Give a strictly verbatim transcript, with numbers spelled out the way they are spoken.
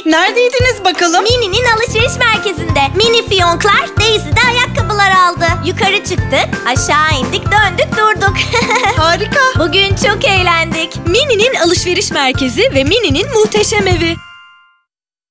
neredeydiniz bakalım? Mini'nin alışveriş merkezinde. Mini fiyonklar Daisy'de ayakkabılar aldı. Yukarı çıktık, aşağı indik, döndük durduk. Harika. Bugün çok eğlendik. Mini'nin alışveriş merkezi ve Mini'nin muhteşem evi.